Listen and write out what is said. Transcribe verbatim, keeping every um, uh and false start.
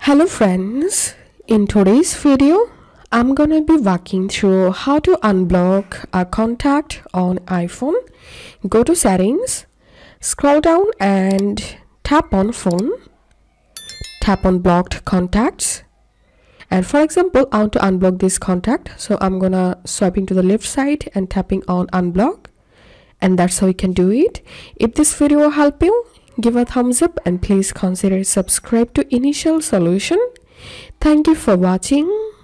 Hello friends, in today's video I'm gonna be walking through how to unblock a contact on iPhone. Go to settings, scroll down and tap on phone, tap on blocked contacts, and for example I want to unblock this contact, so I'm gonna swiping to the left side and tapping on unblock, and that's how you can do it. If this video will help you, give a thumbs up and please consider subscribe to Initial Solution. Thank you for watching.